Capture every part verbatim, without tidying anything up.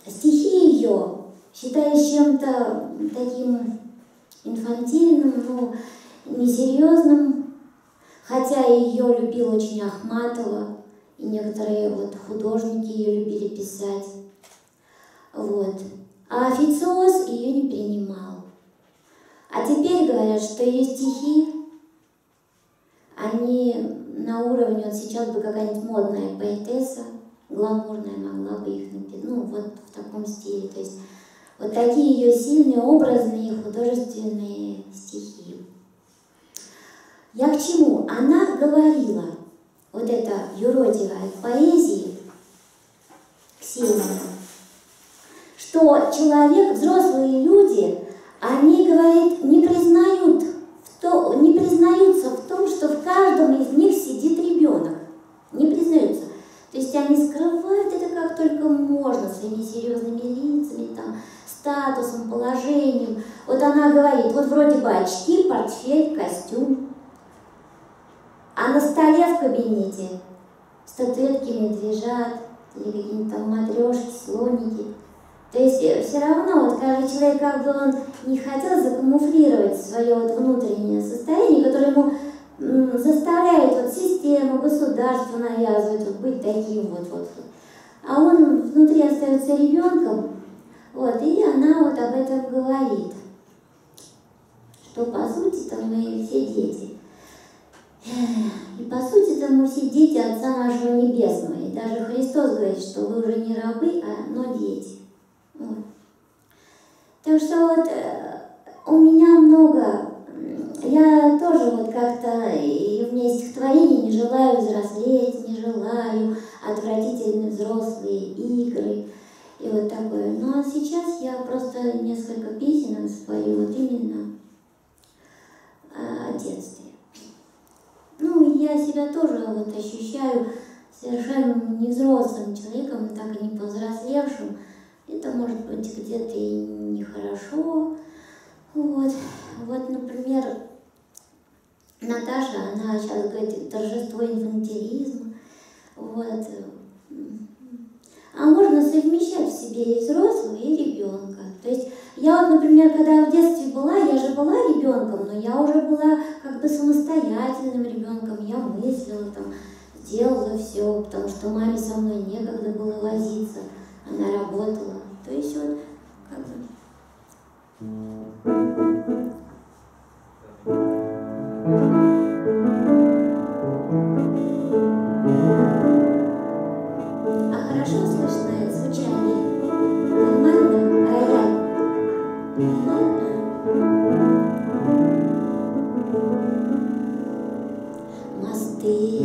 стихи ее считаешь чем-то таким инфантильным, ну, несерьезным, хотя ее любил очень Ахматова, и некоторые вот художники ее любили писать. Вот. А официоз ее не принимал. А теперь говорят, что ее стихи, они на уровне, вот сейчас бы какая-нибудь модная поэтесса, гламурная, могла бы их написать, ну вот в таком стиле. То есть вот такие ее сильные, образные, художественные стихи. Я к чему? Она говорила, вот эта юродивая поэзии, Ксения, что человек, взрослые люди, они, говорит, не признают в то, не признаются в том, что в каждом из них сидит ребенок. Не признаются. То есть они скрывают это как только можно, своими серьезными лицами, там, статусом, положением. Вот она говорит, вот вроде бы очки, портфель, костюм. А на столе в кабинете статуэтки медвежат, или какие-нибудь там матрешки, слоники. То есть все равно вот каждый человек, как бы он не хотел закамуфлировать свое вот внутреннее состояние, которое ему м, заставляет вот система, государство навязывает вот быть таким вот, вот. А он внутри остается ребенком, вот, и она вот об этом говорит, что по сути-то мы все дети. И по сути-то мы все дети Отца нашего Небесного. И даже Христос говорит, что вы уже не рабы, а но дети. Вот. Так что вот у меня много, я тоже вот как-то, и у меня есть стихотворение, не желаю взрослеть, не желаю, отвратительные взрослые игры, и вот такое. Ну а сейчас я просто несколько песен спою вот именно о детстве. Ну, я себя тоже вот ощущаю совершенно невзрослым человеком, так и не повзрослевшим. Это может быть где-то и нехорошо. Вот. Вот, например, Наташа, она сейчас говорит, торжество инфантилизма. Вот. А можно совмещать в себе и взрослого, и ребенка. То есть я вот, например, когда в детстве была, я же была ребенком, но я уже была как бы самостоятельным ребенком. Я мыслила, там, делала все, потому что маме со мной некогда было возиться, она работала. То есть вот как бы... А хорошо слышно звучание? Нормально? Рояль? Нормально? Мосты.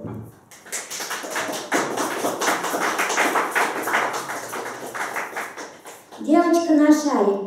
Девочка на шаре.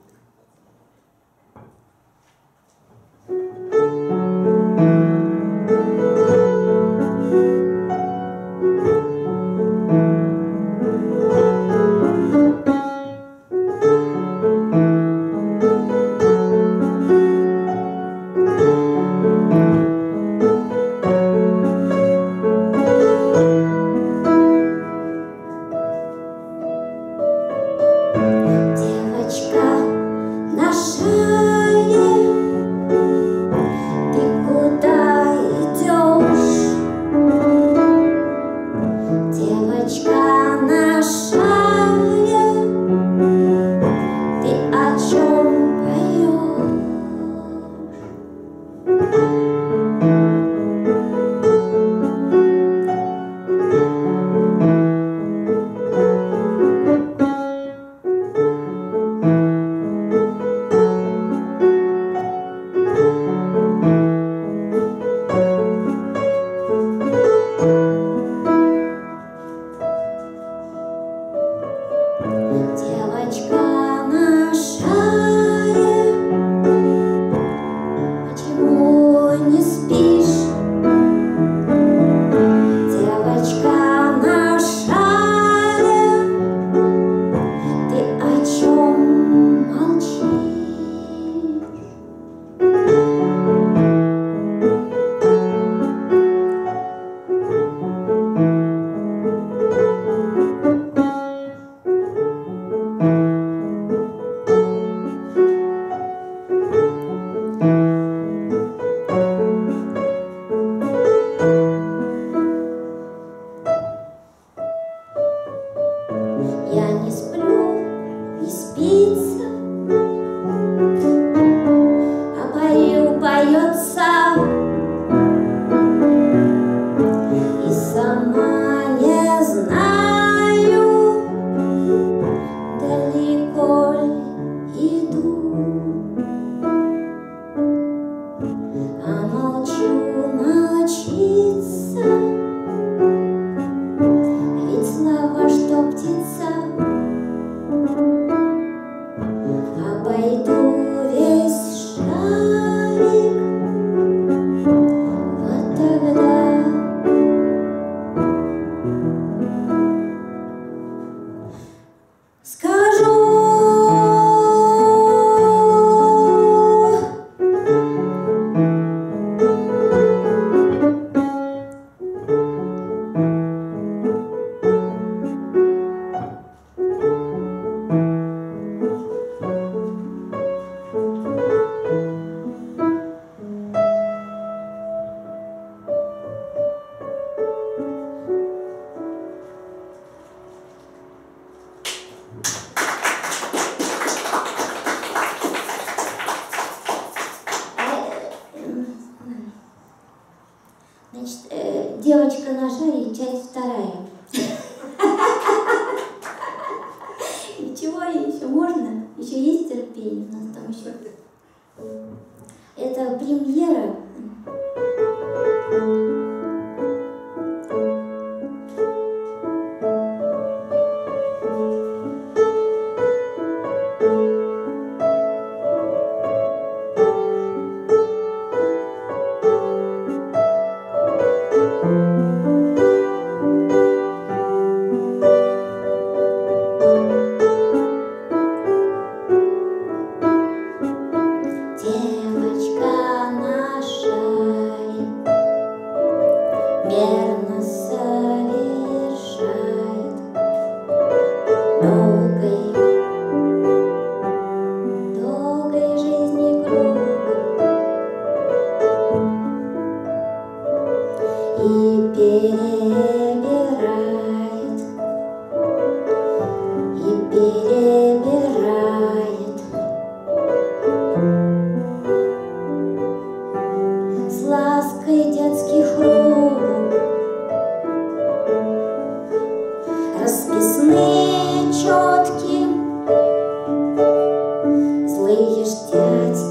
Значит, э, девочка на шаре, часть вторая. Ничего, еще можно? Еще есть терпение у нас там еще. Это премьера.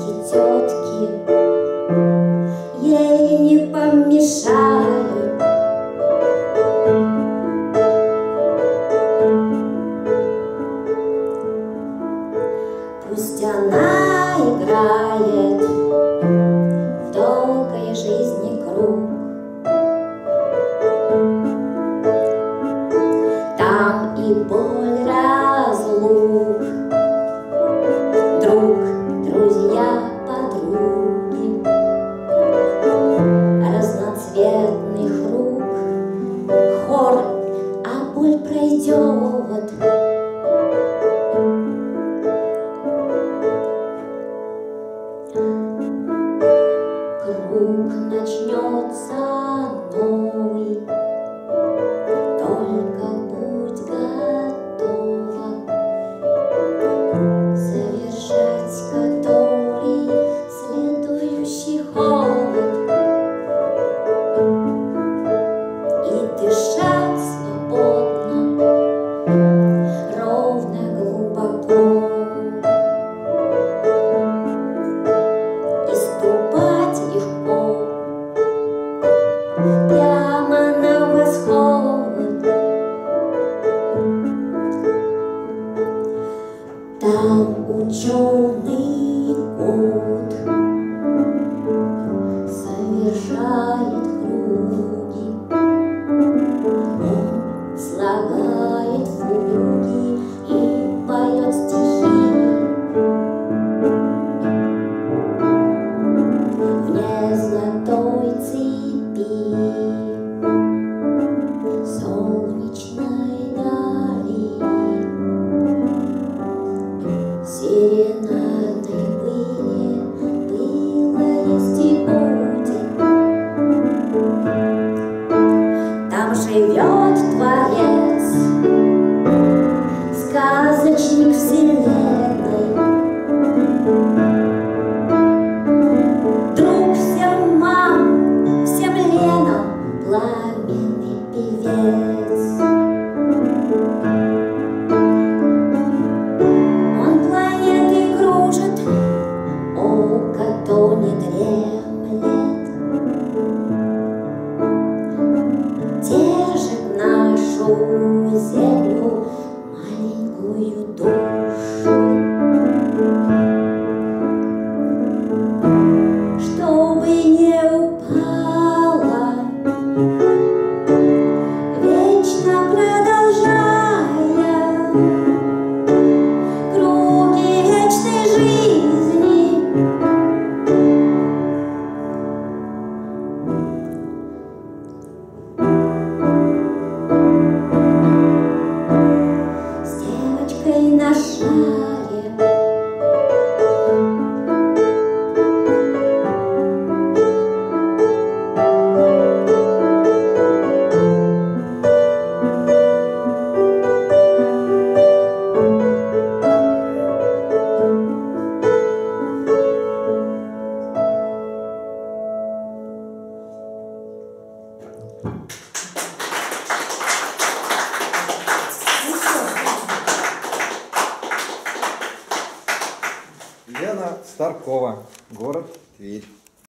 Ей не помешают живет Творец, сказочник вселенной, друг всем мам, всем Ленам, пламенный певец. Он планеты кружит, око то не дремлет, держит нашу землю, маленькую душу, чтобы не упала, вечно продолжая круги вечной жизни. С девочкой на шаре Лена Старкова, город Тверь.